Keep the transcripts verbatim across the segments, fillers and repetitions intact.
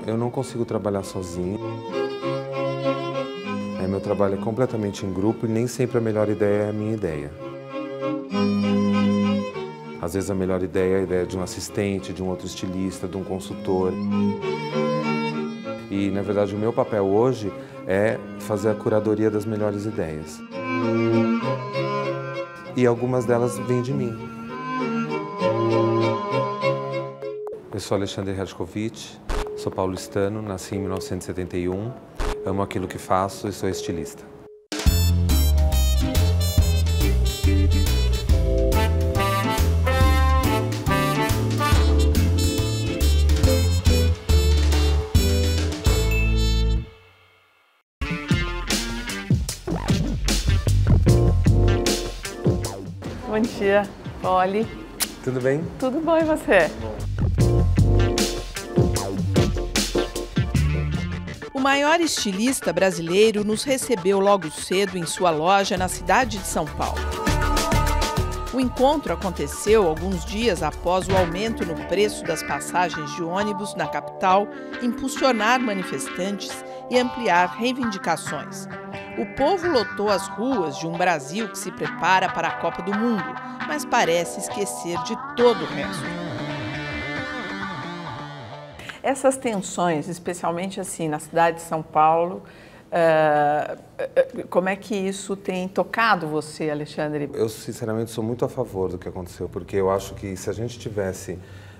eu não consigo trabalhar sozinho. É, meu trabalho é completamente em grupo e nem sempre a melhor ideia é a minha ideia. Às vezes a melhor ideia é a ideia de um assistente, de um outro estilista, de um consultor. E, na verdade, o meu papel hoje é fazer a curadoria das melhores ideias. E algumas delas vêm de mim. Eu sou Alexandre Hershkovich, sou paulistano, nasci em mil novecentos e setenta e um, amo aquilo que faço e sou estilista. Bom dia, Polly. Tudo bem? Tudo bom, e você? O maior estilista brasileiro nos recebeu logo cedo em sua loja na cidade de São Paulo. O encontro aconteceu alguns dias após o aumento no preço das passagens de ônibus na capital impulsionar manifestantes e ampliar reivindicações. O povo lotou as ruas de um Brasil que se prepara para a Copa do Mundo, mas parece esquecer de todo o resto. Essas tensões, especialmente assim na cidade de São Paulo, uh, como é que isso tem tocado você, Alexandre? Eu, sinceramente, sou muito a favor do que aconteceu, porque eu acho que se a gente tivesse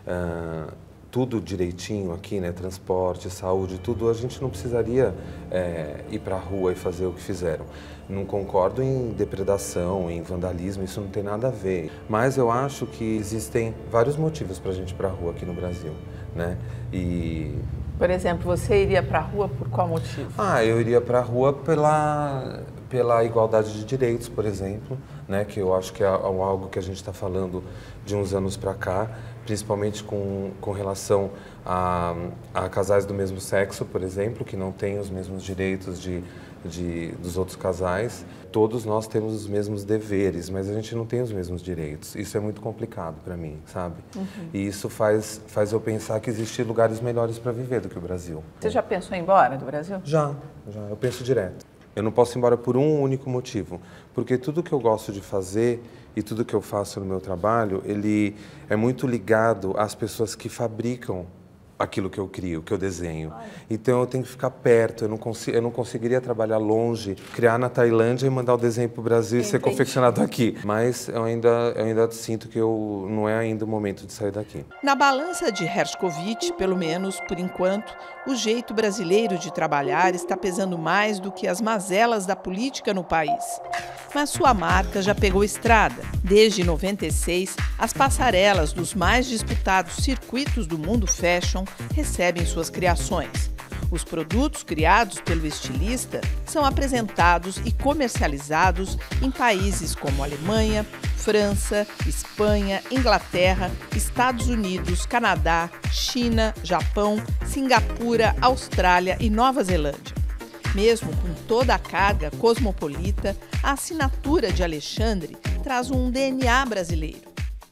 uh, tudo direitinho aqui, né, transporte, saúde, tudo, a gente não precisaria é, ir para a rua e fazer o que fizeram. Não concordo em depredação, em vandalismo, isso não tem nada a ver. Mas eu acho que existem vários motivos para a gente ir para a rua aqui no Brasil, né? E... Por exemplo, você iria para a rua por qual motivo? Ah, eu iria para a rua pela, pela igualdade de direitos, por exemplo, né? Que eu acho que é algo que a gente está falando de uns anos para cá, principalmente com, com relação a, a casais do mesmo sexo, por exemplo, que não têm os mesmos direitos de, de, dos outros casais. Todos nós temos os mesmos deveres, mas a gente não tem os mesmos direitos. Isso é muito complicado para mim, sabe? Uhum. E isso faz, faz eu pensar que existem lugares melhores para viver do que o Brasil. Você já pensou em ir embora do Brasil? Já, já. Eu penso direto. Eu não posso ir embora por um único motivo, porque tudo que eu gosto de fazer e tudo que eu faço no meu trabalho, ele é muito ligado às pessoas que fabricam aquilo que eu crio, que eu desenho. Ai. Então eu tenho que ficar perto, eu não, consigo, eu não conseguiria trabalhar longe, criar na Tailândia e mandar o desenho para o Brasil Entendi. E ser confeccionado aqui. Mas eu ainda, eu ainda sinto que eu, não é ainda o momento de sair daqui. Na balança de Hershkovich, pelo menos por enquanto, o jeito brasileiro de trabalhar está pesando mais do que as mazelas da política no país. Mas sua marca já pegou estrada. Desde noventa e seis, as passarelas dos mais disputados circuitos do mundo fashion recebem suas criações. Os produtos criados pelo estilista são apresentados e comercializados em países como Alemanha, França, Espanha, Inglaterra, Estados Unidos, Canadá, China, Japão, Singapura, Austrália e Nova Zelândia. Mesmo com toda a carga cosmopolita, a assinatura de Alexandre traz um D N A brasileiro.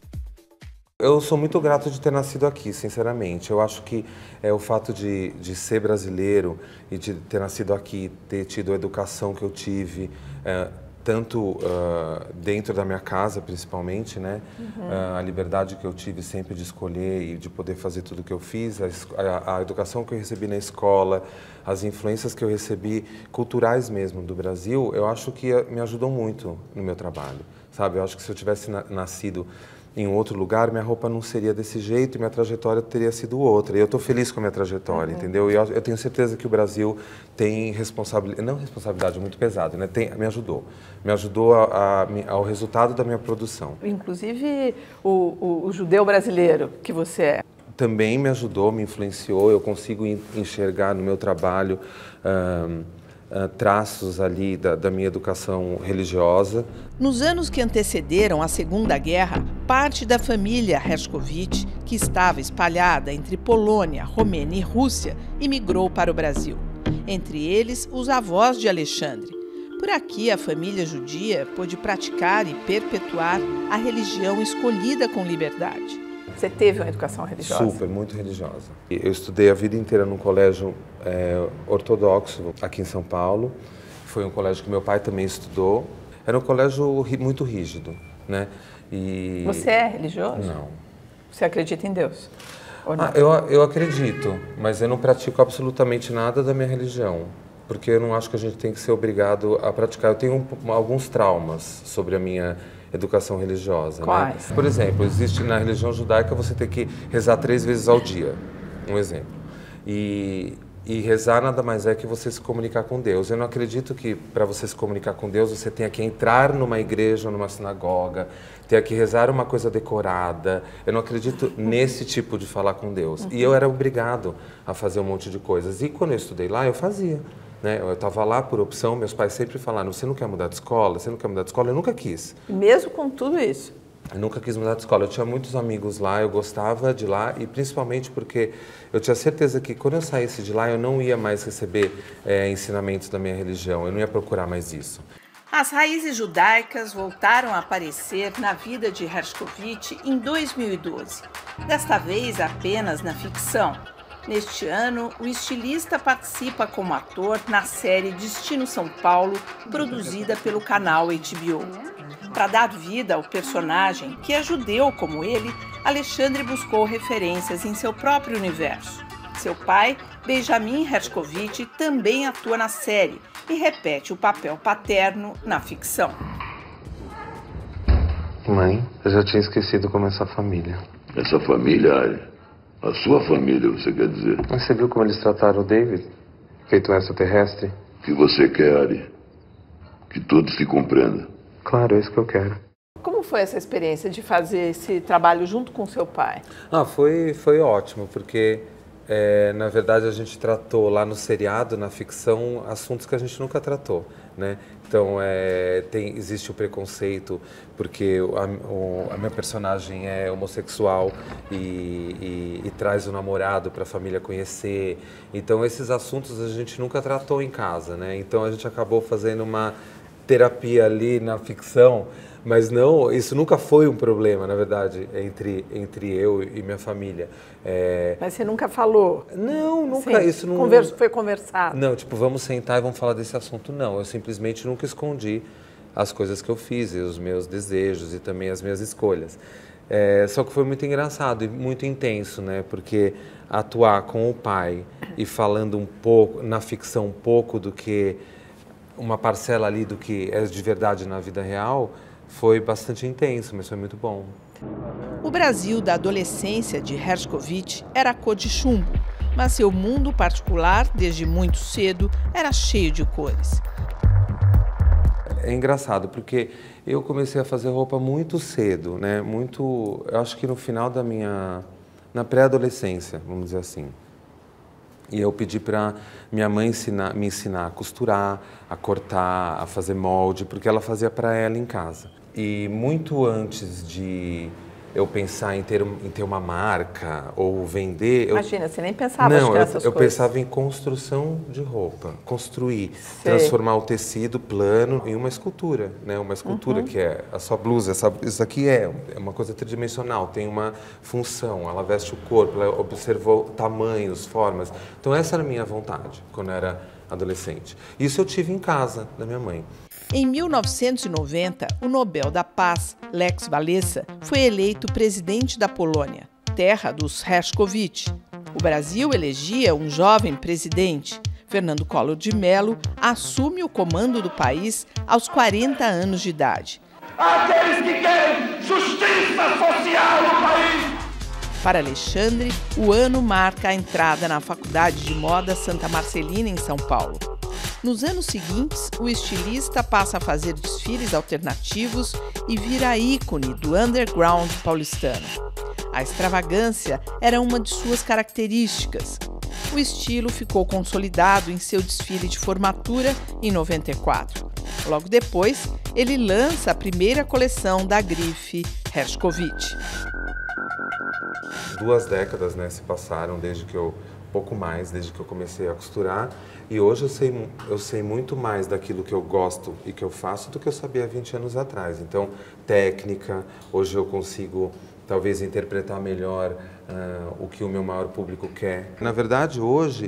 Eu sou muito grato de ter nascido aqui, sinceramente. Eu acho que é, o fato de, de ser brasileiro e de ter nascido aqui, ter tido a educação que eu tive, é, tanto uh, dentro da minha casa, principalmente, né? Uhum. Uh, a liberdade que eu tive sempre de escolher e de poder fazer tudo o que eu fiz, a, a, a educação que eu recebi na escola, as influências que eu recebi, culturais mesmo, do Brasil, eu acho que me ajudam muito no meu trabalho, sabe? Eu acho que se eu tivesse na, nascido em outro lugar, minha roupa não seria desse jeito e minha trajetória teria sido outra. E eu estou feliz com a minha trajetória, uhum. entendeu? E eu, eu tenho certeza que o Brasil tem responsabilidade, não responsabilidade, muito pesado, né? Tem, me ajudou. Me ajudou a, a, ao resultado da minha produção. Inclusive o, o, o judeu brasileiro que você é. Também me ajudou, me influenciou. Eu consigo enxergar no meu trabalho um, Uh, traços ali da, da minha educação religiosa. Nos anos que antecederam a Segunda Guerra, parte da família Hershkovich, que estava espalhada entre Polônia, Romênia e Rússia, imigrou para o Brasil. Entre eles, os avós de Alexandre. Por aqui, a família judia pôde praticar e perpetuar a religião escolhida com liberdade. Você teve uma educação religiosa? Super, muito religiosa. Eu estudei a vida inteira num colégio é, ortodoxo aqui em São Paulo. Foi um colégio que meu pai também estudou. Era um colégio muito rígido, né? E... Você é religioso? Não. Você acredita em Deus? Ou não? Ah, eu, eu acredito, mas eu não pratico absolutamente nada da minha religião. Porque eu não acho que a gente tem que ser obrigado a praticar. Eu tenho um, alguns traumas sobre a minha educação religiosa. Quais? Né? Por exemplo, existe na religião judaica você tem que rezar três vezes ao dia. Um exemplo. E, e rezar nada mais é que você se comunicar com Deus. Eu não acredito que para você se comunicar com Deus você tenha que entrar numa igreja ou numa sinagoga, tenha que rezar uma coisa decorada. Eu não acredito nesse tipo de falar com Deus. Uhum. E eu era obrigado a fazer um monte de coisas. E quando eu estudei lá, eu fazia. Né? Eu estava lá por opção, meus pais sempre falaram, você não quer mudar de escola? Você não quer mudar de escola? Eu nunca quis. Mesmo com tudo isso? Eu nunca quis mudar de escola. Eu tinha muitos amigos lá, eu gostava de lá e principalmente porque eu tinha certeza que quando eu saísse de lá eu não ia mais receber é, ensinamentos da minha religião, eu não ia procurar mais isso. As raízes judaicas voltaram a aparecer na vida de Hershkovich em dois mil e doze, desta vez apenas na ficção. Neste ano, o estilista participa como ator na série Destino São Paulo, produzida pelo canal H B O. Para dar vida ao personagem, que é judeu como ele, Alexandre buscou referências em seu próprio universo. Seu pai, Benjamin Hershkovich, também atua na série e repete o papel paterno na ficção. Mãe, eu já tinha esquecido como é essa família. Essa família, Ari? A sua família, você quer dizer? Mas você viu como eles trataram o David? Feito um extraterrestre? O que você quer, Ari? Que todos se compreendam. Claro, é isso que eu quero. Como foi essa experiência de fazer esse trabalho junto com seu pai? Ah, foi, foi ótimo, porque é, na verdade a gente tratou lá no seriado, na ficção, assuntos que a gente nunca tratou, né? Então, é, tem, existe o preconceito, porque a, o, a minha personagem é homossexual e, e, e traz o namorado para a família conhecer. Então, esses assuntos a gente nunca tratou em casa, né? Então, a gente acabou fazendo uma terapia ali na ficção, mas não, isso nunca foi um problema, na verdade, entre, entre eu e minha família. É... Mas você nunca falou? Não, nunca. Sim, isso não converso, foi conversado? Não, tipo, vamos sentar e vamos falar desse assunto. Não, eu simplesmente nunca escondi as coisas que eu fiz, e os meus desejos e também as minhas escolhas. É, só que foi muito engraçado e muito intenso, né? Porque atuar com o pai e falando um pouco, na ficção, um pouco do que, uma parcela ali do que é de verdade na vida real, foi bastante intenso, mas foi muito bom. O Brasil da adolescência de Hershkovich era a cor de chumbo, mas seu mundo particular, desde muito cedo, era cheio de cores. É engraçado, porque eu comecei a fazer roupa muito cedo, né? Muito, eu acho que no final da minha, na pré-adolescência, vamos dizer assim. E eu pedi para minha mãe ensinar, me ensinar a costurar, a cortar, a fazer molde, porque ela fazia para ela em casa. E muito antes de eu pensar em ter, em ter uma marca ou vender... Imagina, eu... você nem pensava Não, nessas eu, eu coisas. pensava em construção de roupa, construir, Sei. transformar o tecido plano em uma escultura, né? Uma escultura uhum. que é a sua blusa, essa, isso aqui é, é uma coisa tridimensional, tem uma função, ela veste o corpo, ela observou tamanhos, formas. Então essa era a minha vontade quando eu era adolescente. Isso eu tive em casa, da minha mãe. Em mil novecentos e noventa, o Nobel da Paz, Lech Walesa, foi eleito presidente da Polônia, terra dos Hershkovich. O Brasil elegia um jovem presidente. Fernando Collor de Mello assume o comando do país aos quarenta anos de idade. Aqueles que querem justiça social no país! Para Alexandre, o ano marca a entrada na Faculdade de Moda Santa Marcelina, em São Paulo. Nos anos seguintes, o estilista passa a fazer desfiles alternativos e vira ícone do underground paulistano. A extravagância era uma de suas características. O estilo ficou consolidado em seu desfile de formatura em noventa e quatro. Logo depois, ele lança a primeira coleção da grife Hershkovich. Duas décadas, né, se passaram desde que eu, pouco mais, desde que eu comecei a costurar. E hoje eu sei, eu sei muito mais daquilo que eu gosto e que eu faço do que eu sabia há vinte anos atrás. Então, técnica, hoje eu consigo talvez interpretar melhor uh, o que o meu maior público quer. Na verdade, hoje,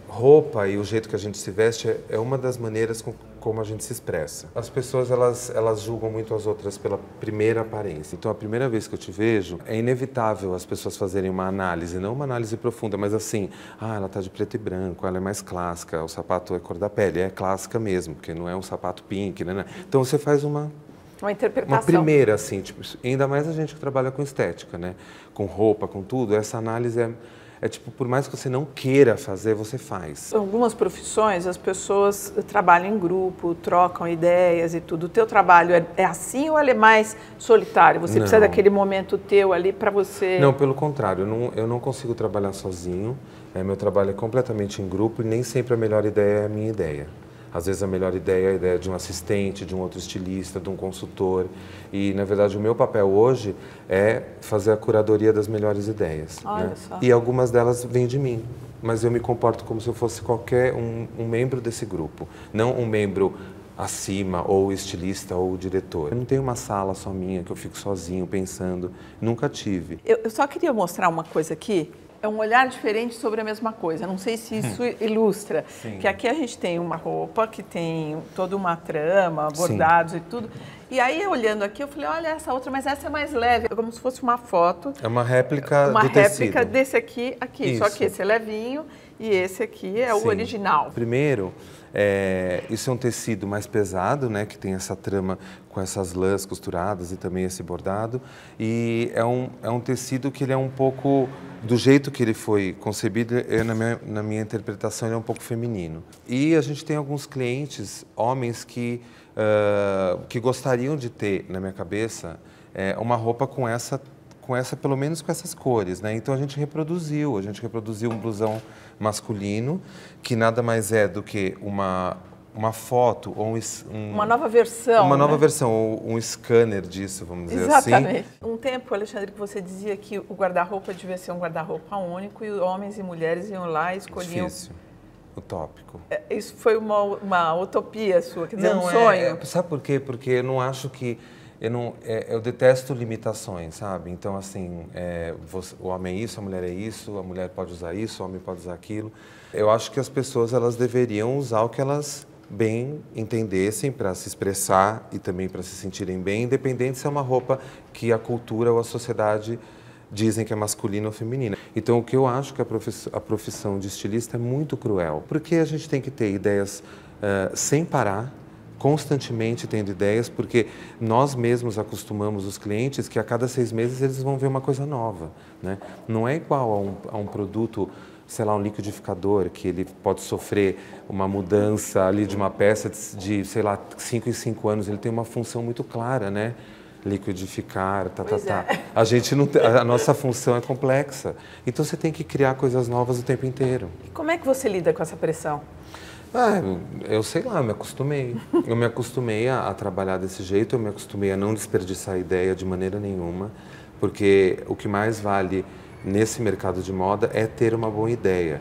roupa e o jeito que a gente se veste é, é uma das maneiras com, como a gente se expressa. As pessoas, elas, elas julgam muito as outras pela primeira aparência. Então, a primeira vez que eu te vejo, é inevitável as pessoas fazerem uma análise, não uma análise profunda, mas assim, ah, ela tá de preto e branco, ela é mais clássica, o sapato é cor da pele, é clássica mesmo, porque não é um sapato pink, né? Então, você faz uma... Uma interpretação. Uma primeira, assim, tipo, ainda mais a gente que trabalha com estética, né? Com roupa, com tudo, essa análise é, é tipo, por mais que você não queira fazer, você faz. Algumas profissões, as pessoas trabalham em grupo, trocam ideias e tudo. O teu trabalho é, é assim ou ele é mais solitário? Você não. precisa daquele momento teu ali para você... Não, pelo contrário, eu não, eu não consigo trabalhar sozinho. É, meu trabalho é completamente em grupo e nem sempre a melhor ideia é a minha ideia. Às vezes a melhor ideia é a ideia de um assistente, de um outro estilista, de um consultor. E, na verdade, o meu papel hoje é fazer a curadoria das melhores ideias. Olha né? só. E algumas delas vêm de mim, mas eu me comporto como se eu fosse qualquer um, um membro desse grupo. Não um membro acima, ou estilista, ou diretor. Eu não tenho uma sala só minha, que eu fico sozinho pensando. Nunca tive. Eu, eu só queria mostrar uma coisa aqui. É um olhar diferente sobre a mesma coisa. Não sei se isso ilustra. Sim. Que aqui a gente tem uma roupa que tem toda uma trama, bordados Sim. e tudo. E aí, olhando aqui, eu falei, olha essa outra, mas essa é mais leve. É como se fosse uma foto. É uma réplica Uma do réplica tecido. desse aqui, aqui. Isso. Só que esse é levinho e esse aqui é Sim. o original. Primeiro, é, isso é um tecido mais pesado, né, que tem essa trama com essas lãs costuradas e também esse bordado. E é um, é um tecido que ele é um pouco... Do jeito que ele foi concebido, eu, na, minha, na minha interpretação, ele é um pouco feminino. E a gente tem alguns clientes, homens, que, uh, que gostariam de ter, na minha cabeça, é, uma roupa com essa, com essa, pelo menos com essas cores, né? Então a gente reproduziu, a gente reproduziu um blusão masculino, que nada mais é do que uma... uma foto ou um, um... Uma nova versão, Uma nova né? versão, ou um scanner disso, vamos dizer Exatamente. assim. Um tempo, Alexandre, que você dizia que o guarda-roupa devia ser um guarda-roupa único e homens e mulheres iam lá e escolhiam... Difícil. Utópico. Isso foi uma, uma utopia sua, quer dizer, não, um sonho? É, é, sabe por quê? Porque eu não acho que... Eu, não, é, eu detesto limitações, sabe? Então, assim, é, você, o homem é isso, a mulher é isso, a mulher pode usar isso, o homem pode usar aquilo. Eu acho que as pessoas, elas deveriam usar o que elas... bem entendessem para se expressar e também para se sentirem bem, independente se é uma roupa que a cultura ou a sociedade dizem que é masculina ou feminina. Então, o que eu acho que a profissão, a profissão de estilista é muito cruel, porque a gente tem que ter ideias uh, sem parar, constantemente tendo ideias, porque nós mesmos acostumamos os clientes que a cada seis meses eles vão ver uma coisa nova, né? Não é igual a um, a um produto, sei lá, um liquidificador, que ele pode sofrer uma mudança ali de uma peça de, de sei lá, cinco em cinco anos. Ele tem uma função muito clara, né? Liquidificar, tá, tá, tá. É. A gente não, a nossa função é complexa. Então você tem que criar coisas novas o tempo inteiro. E como é que você lida com essa pressão? Ah, eu sei lá, eu me acostumei. Eu me acostumei a, a trabalhar desse jeito, eu me acostumei a não desperdiçar a ideia de maneira nenhuma, porque o que mais vale nesse mercado de moda é ter uma boa ideia.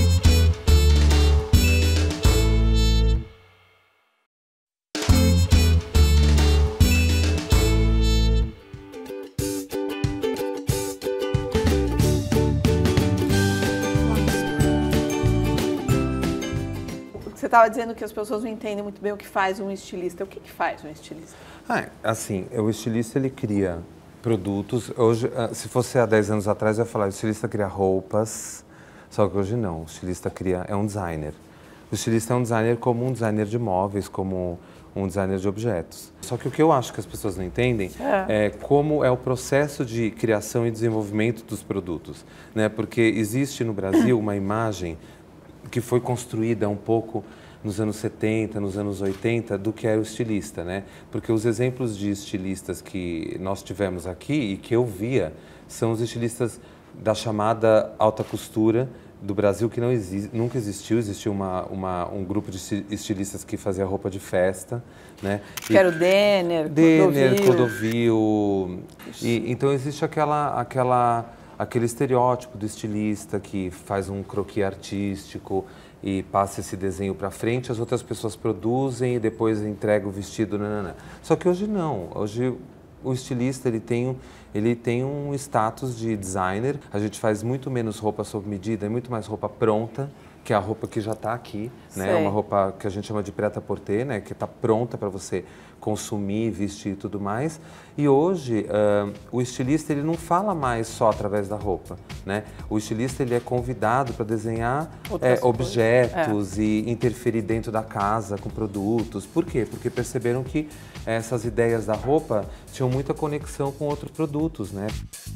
Você estava dizendo que as pessoas não entendem muito bem o que faz um estilista. O que, que faz um estilista? Ah, assim, o estilista, ele cria produtos. Hoje, se fosse há dez anos atrás, eu ia falar, o estilista cria roupas, só que hoje não. O estilista cria, é um designer. O estilista é um designer como um designer de móveis, como um designer de objetos. Só que o que eu acho que as pessoas não entendem é, é como é o processo de criação e desenvolvimento dos produtos, né? Porque existe no Brasil uma imagem que foi construída um pouco nos anos setenta, nos anos oitenta, do que era o estilista, né? Porque os exemplos de estilistas que nós tivemos aqui e que eu via são os estilistas da chamada alta costura do Brasil, que não existe, nunca existiu. Existiu uma, uma, um grupo de estilistas que fazia roupa de festa, né? Que era o Denner, Denner, Clodovil. E, então existe aquela, aquela, aquele estereótipo do estilista que faz um croquis artístico e passa esse desenho para frente, as outras pessoas produzem e depois entregam o vestido. Nanana. Só que hoje não. Hoje O estilista, ele tem, ele tem um status de designer. A gente faz muito menos roupa sob medida, é muito mais roupa pronta, que é a roupa que já está aqui, né? Uma roupa que a gente chama de prêt-à-porter, né? Que está pronta para você consumir, vestir e tudo mais. E hoje, uh, o estilista, ele não fala mais só através da roupa, né? O estilista, ele é convidado para desenhar é, objetos é. e interferir dentro da casa com produtos. Por quê? Porque perceberam que essas ideias da roupa tinham muita conexão com outros produtos, né?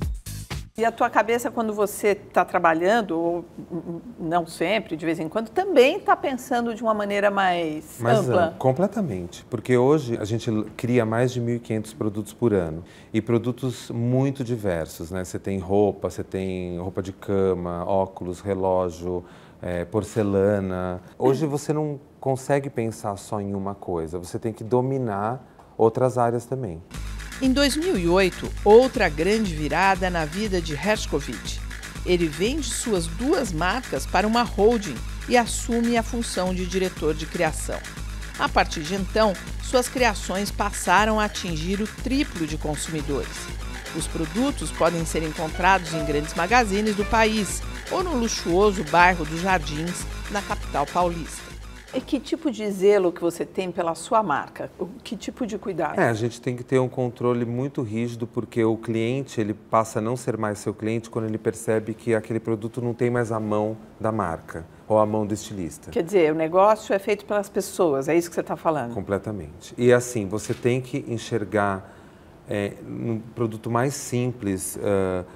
E a tua cabeça, quando você está trabalhando, ou não sempre, de vez em quando, também está pensando de uma maneira mais Mas, ampla? Uh, completamente. Porque hoje a gente cria mais de mil e quinhentos produtos por ano. E produtos muito diversos, né? Você tem roupa, você tem roupa de cama, óculos, relógio, é, porcelana. Hoje você não consegue pensar só em uma coisa. Você tem que dominar outras áreas também. Em dois mil e oito, outra grande virada na vida de Herskovitch. Ele vende suas duas marcas para uma holding e assume a função de diretor de criação. A partir de então, suas criações passaram a atingir o triplo de consumidores. Os produtos podem ser encontrados em grandes magazines do país ou no luxuoso bairro dos Jardins, na capital paulista. E que tipo de zelo que você tem pela sua marca? Que tipo de cuidado? É, a gente tem que ter um controle muito rígido, porque o cliente, ele passa a não ser mais seu cliente quando ele percebe que aquele produto não tem mais a mão da marca ou a mão do estilista. Quer dizer, o negócio é feito pelas pessoas, é isso que você está falando? Completamente. E assim, você tem que enxergar é, um produto mais simples uh,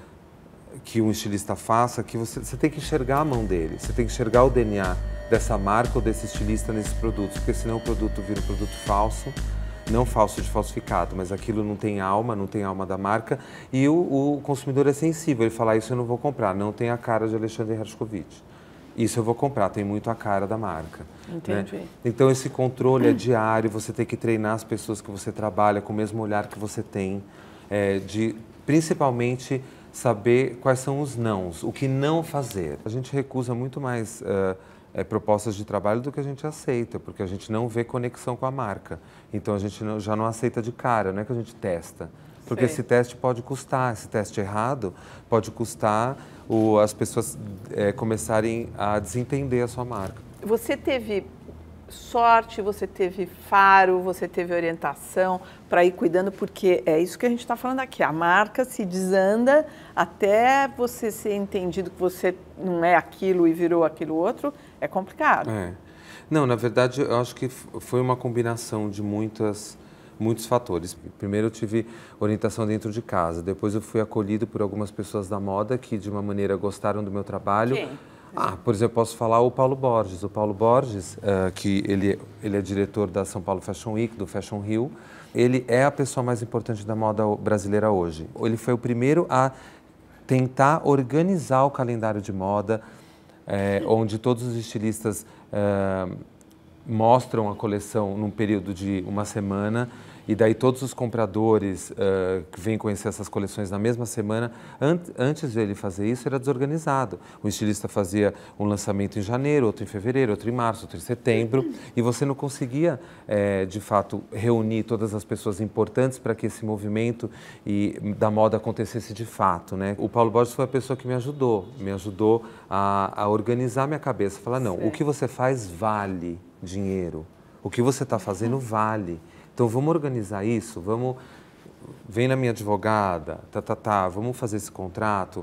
que um estilista faça, que você, você tem que enxergar a mão dele, você tem que enxergar o D N A dessa marca ou desse estilista nesses produtos, porque senão o produto vira um produto falso, não falso de falsificado, mas aquilo não tem alma, não tem alma da marca, e o, o consumidor é sensível, ele fala, isso eu não vou comprar, não tem a cara de Alexandre Herskovitch. Isso eu vou comprar, tem muito a cara da marca. Entendi. Né? Então esse controle é diário, você tem que treinar as pessoas que você trabalha com o mesmo olhar que você tem, é, de principalmente saber quais são os nãos, o que não fazer. A gente recusa muito mais uh, é, propostas de trabalho do que a gente aceita, porque a gente não vê conexão com a marca. Então a gente não, já não aceita de cara, não é que a gente testa. Porque Sei. esse teste pode custar, esse teste errado pode custar o, as pessoas é, começarem a desentender a sua marca. Você teve sorte, você teve faro, você teve orientação para ir cuidando, porque é isso que a gente está falando aqui. A marca se desanda até você ser entendido que você não é aquilo e virou aquilo outro, é complicado. É. Não, na verdade, eu acho que foi uma combinação de muitas... muitos fatores. Primeiro eu tive orientação dentro de casa, depois eu fui acolhido por algumas pessoas da moda que de uma maneira gostaram do meu trabalho. Quem? Ah, por exemplo, posso falar o Paulo Borges. O Paulo Borges, uh, que ele, ele é diretor da São Paulo Fashion Week, do Fashion Rio, ele é a pessoa mais importante da moda brasileira hoje. Ele foi o primeiro a tentar organizar o calendário de moda, é, onde todos os estilistas uh, mostram a coleção num período de uma semana e daí todos os compradores uh, que vêm conhecer essas coleções na mesma semana, an antes de ele fazer isso, era desorganizado. O estilista fazia um lançamento em janeiro, outro em fevereiro, outro em março, outro em setembro, e você não conseguia, é, de fato, reunir todas as pessoas importantes para que esse movimento e, da moda acontecesse de fato, né? O Paulo Borges foi a pessoa que me ajudou, me ajudou a, a organizar minha cabeça, falar, não, Sim. o que você faz vale dinheiro, o que você está fazendo vale. Então, vamos organizar isso, vamos, vem na minha advogada, tá, tá, tá, vamos fazer esse contrato.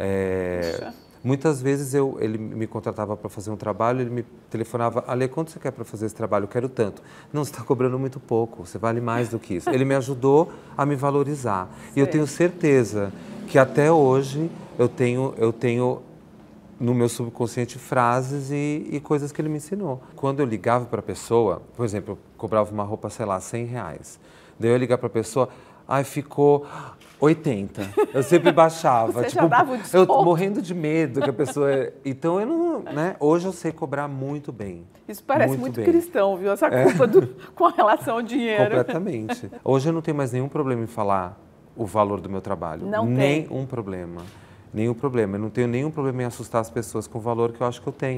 É, muitas vezes eu, ele me contratava para fazer um trabalho, ele me telefonava, Ale, quanto você quer para fazer esse trabalho? Eu quero tanto. Não, você está cobrando muito pouco, você vale mais do que isso. Ele me ajudou a me valorizar. Sim. E eu tenho certeza que até hoje eu tenho, eu tenho no meu subconsciente frases e, e coisas que ele me ensinou. Quando eu ligava para a pessoa, por exemplo, eu cobrava uma roupa, sei lá, cem reais. Daí eu ia ligar para a pessoa, ai, ficou oitenta. Eu sempre baixava. Você tipo, já dava o desconto. Eu morrendo de medo que a pessoa... Então, eu não... Né? Hoje eu sei cobrar muito bem. Isso parece muito, muito cristão, viu? Essa culpa é. do, com relação ao dinheiro. Completamente. Hoje eu não tenho mais nenhum problema em falar o valor do meu trabalho. Não tem. Nenhum problema. Nenhum problema. Eu não tenho nenhum problema em assustar as pessoas com o valor que eu acho que eu tenho.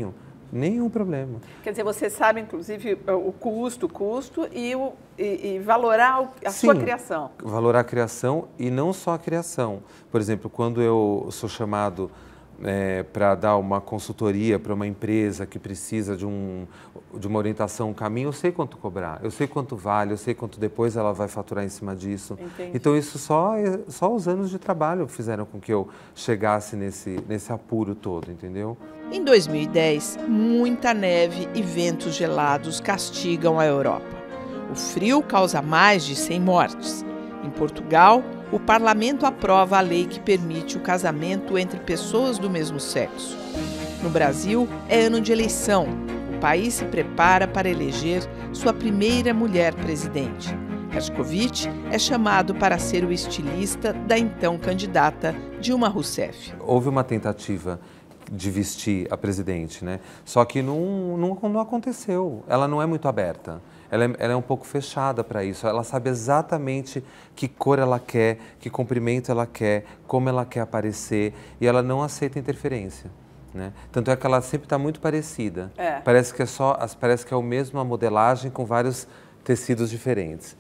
Nenhum problema. Quer dizer, você sabe, inclusive, o custo, o custo e, o, e, e valorar a Sim, sua criação. Valorar a criação e não só a criação. Por exemplo, quando eu sou chamado é, para dar uma consultoria para uma empresa que precisa de, um, de uma orientação, um caminho, eu sei quanto cobrar, eu sei quanto vale, eu sei quanto depois ela vai faturar em cima disso. Entendi. Então, isso só, só os anos de trabalho fizeram com que eu chegasse nesse, nesse apuro todo, entendeu? Em dois mil e dez, muita neve e ventos gelados castigam a Europa. O frio causa mais de cem mortes. Em Portugal, o parlamento aprova a lei que permite o casamento entre pessoas do mesmo sexo. No Brasil, é ano de eleição. O país se prepara para eleger sua primeira mulher presidente. Hershkovich é chamado para ser o estilista da então candidata Dilma Rousseff. Houve uma tentativa de vestir a presidente, né? Só que não, não, não aconteceu. Ela não é muito aberta. Ela é, ela é um pouco fechada para isso. Ela sabe exatamente que cor ela quer, que comprimento ela quer, como ela quer aparecer, e ela não aceita interferência, né? Tanto é que ela sempre está muito parecida. É. Parece que é só, parece que é a mesma modelagem com vários tecidos diferentes.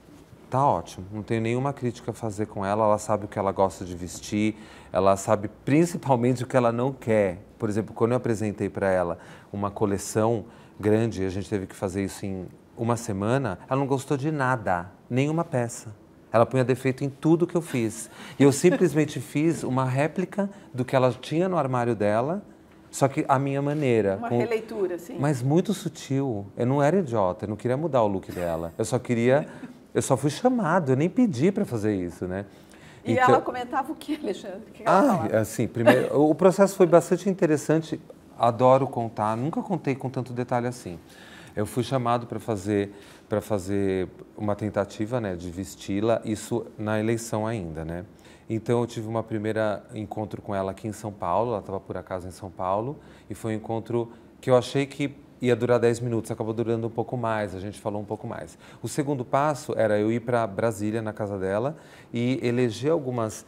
Tá ótimo, não tenho nenhuma crítica a fazer com ela, ela sabe o que ela gosta de vestir, ela sabe principalmente o que ela não quer. Por exemplo, quando eu apresentei para ela uma coleção grande, a gente teve que fazer isso em uma semana, ela não gostou de nada, nenhuma peça. Ela punha defeito em tudo que eu fiz. E eu simplesmente fiz uma réplica do que ela tinha no armário dela, só que a minha maneira. Uma com... releitura, sim. Mas muito sutil. Eu não era idiota, eu não queria mudar o look dela. Eu só queria... Eu só fui chamado, eu nem pedi para fazer isso, né? E então... ela comentava o que, Alexandre? O que ela ah, falava? assim, primeiro, o processo foi bastante interessante, adoro contar, nunca contei com tanto detalhe assim. Eu fui chamado para fazer, para fazer uma tentativa, né, de vesti-la, isso na eleição ainda, né? Então eu tive uma primeira encontro com ela aqui em São Paulo, ela estava por acaso em São Paulo, e foi um encontro que eu achei que ia durar dez minutos, acabou durando um pouco mais, a gente falou um pouco mais. O segundo passo era eu ir para Brasília, na casa dela, e eleger algumas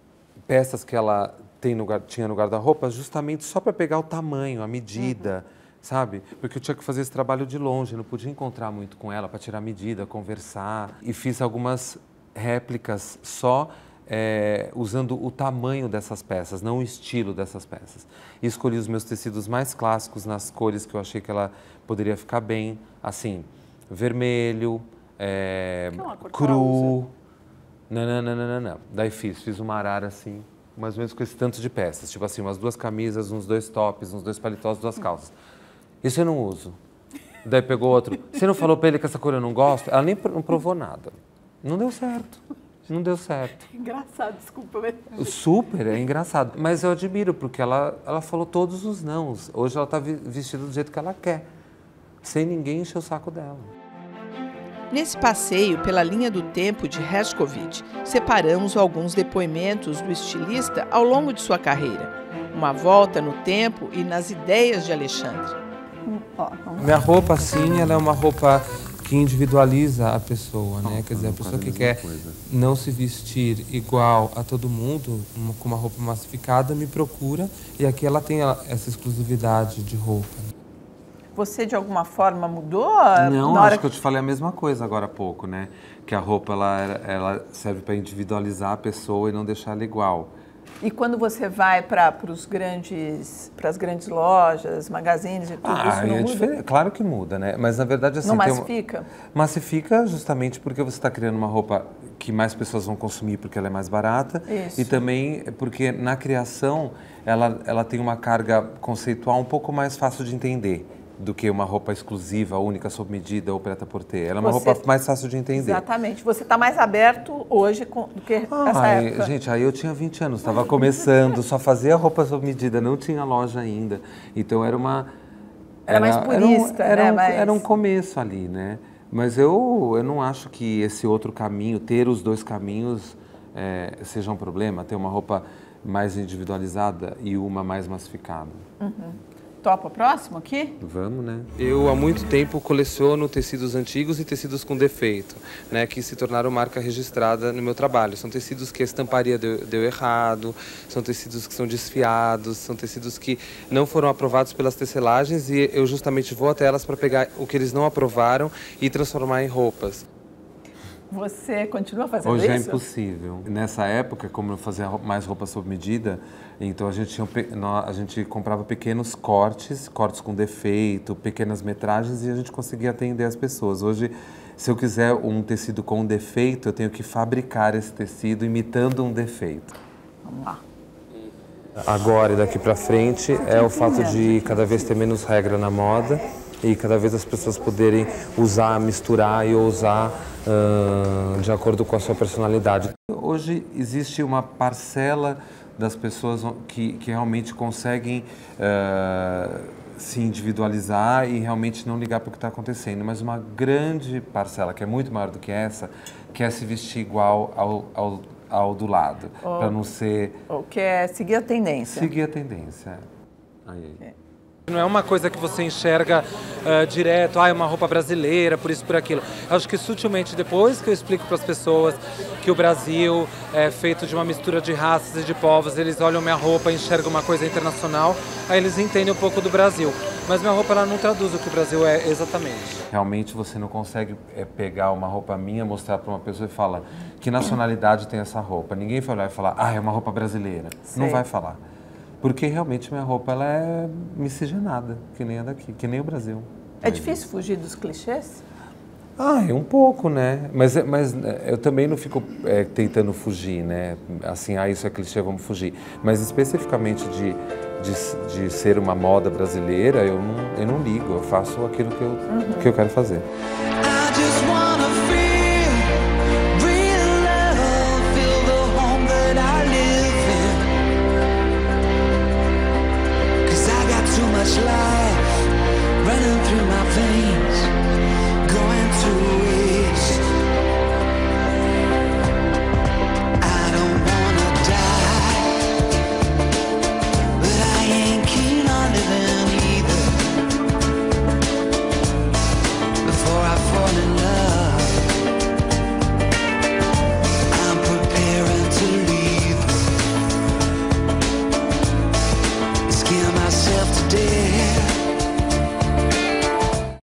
peças que ela tem no, tinha no guarda-roupa, justamente só para pegar o tamanho, a medida, uhum. sabe? Porque eu tinha que fazer esse trabalho de longe, não podia encontrar muito com ela para tirar medida, conversar. E fiz algumas réplicas só É, usando o tamanho dessas peças, não o estilo dessas peças. E escolhi os meus tecidos mais clássicos nas cores que eu achei que ela poderia ficar bem, assim, vermelho, é, cru, nananana. Daí fiz, fiz uma arara assim, mais ou menos com esse tanto de peças, tipo assim, umas duas camisas, uns dois tops, uns dois paletós, duas calças. Isso eu não uso. Daí pegou outro, você não falou pra ele que essa cor eu não gosto? Ela nem não provou nada. Não deu certo. Não deu certo. Engraçado, desculpa. Mas... Super, é engraçado. Mas eu admiro, porque ela, ela falou todos os nãos. Hoje ela está vestida do jeito que ela quer, sem ninguém encher o saco dela. Nesse passeio pela linha do tempo de Hershkovich, separamos alguns depoimentos do estilista ao longo de sua carreira. Uma volta no tempo e nas ideias de Alexandre. Minha roupa, sim, ela é uma roupa que individualiza a pessoa, né? Nossa, quer dizer, a pessoa que quer coisa. não se vestir igual a todo mundo, uma, com uma roupa massificada, me procura, e aqui ela tem essa exclusividade de roupa. Você, de alguma forma, mudou? Não, na acho hora que eu te falei a mesma coisa agora há pouco, né? Que a roupa, ela, ela serve para individualizar a pessoa e não deixar ela igual. E quando você vai para os grandes, para as grandes lojas, magazines e tudo, ah, isso não é muda? Diferente. Claro que muda, né? Mas na verdade assim... Não massifica? Uma... Massifica justamente porque você está criando uma roupa que mais pessoas vão consumir porque ela é mais barata. Isso. E também porque na criação ela, ela tem uma carga conceitual um pouco mais fácil de entender do que uma roupa exclusiva, única, sob medida ou preta-porter. Ela é uma você, roupa mais fácil de entender. Exatamente. Você está mais aberto hoje com, do que ah, essa ai, época. Gente, aí eu tinha vinte anos, estava começando, só fazia roupa sob medida, não tinha loja ainda. Então era uma... Era, era mais purista, era um, era, né? um, Mas... era um começo ali, né? Mas eu, eu não acho que esse outro caminho, ter os dois caminhos, é, seja um problema, ter uma roupa mais individualizada e uma mais massificada. Uhum. Topa próximo aqui? Vamos, né? Eu, há muito tempo, coleciono tecidos antigos e tecidos com defeito, né, que se tornaram marca registrada no meu trabalho. São tecidos que a estamparia deu, deu errado, são tecidos que são desfiados, são tecidos que não foram aprovados pelas tecelagens e eu justamente vou até elas para pegar o que eles não aprovaram e transformar em roupas. Você continua fazendo Hoje isso? é impossível. Nessa época, como eu fazia mais roupa sob medida, então a gente, tinha, a gente comprava pequenos cortes, cortes com defeito, pequenas metragens e a gente conseguia atender as pessoas. Hoje, se eu quiser um tecido com defeito, eu tenho que fabricar esse tecido imitando um defeito. Vamos lá. Agora e daqui para frente é o fato de cada vez ter menos regra na moda e cada vez as pessoas poderem usar, misturar e usar uh, de acordo com a sua personalidade. Hoje existe uma parcela das pessoas que, que realmente conseguem uh, se individualizar e realmente não ligar para o que está acontecendo, mas uma grande parcela, que é muito maior do que essa, quer se vestir igual ao, ao, ao do lado, para não ser... Ou quer seguir a tendência. Seguir a tendência. Aí. É. Não é uma coisa que você enxerga uh, direto, ah, é uma roupa brasileira, por isso, por aquilo. Eu acho que sutilmente, depois que eu explico para as pessoas que o Brasil é feito de uma mistura de raças e de povos, eles olham minha roupa e enxergam uma coisa internacional, aí eles entendem um pouco do Brasil. Mas minha roupa ela não traduz o que o Brasil é exatamente. Realmente você não consegue é, pegar uma roupa minha, mostrar para uma pessoa e falar que nacionalidade tem essa roupa. Ninguém vai olhar e falar, ah, é uma roupa brasileira. Sei. Não vai falar. Porque realmente minha roupa ela é miscigenada, que nem a daqui, que nem o Brasil. É difícil fugir dos clichês? Ah, é um pouco, né? Mas, mas eu também não fico é, tentando fugir, né? Assim, ah, isso é clichê, vamos fugir. Mas especificamente de, de, de ser uma moda brasileira, eu não, eu não ligo, eu faço aquilo que eu, uhum. que eu quero fazer.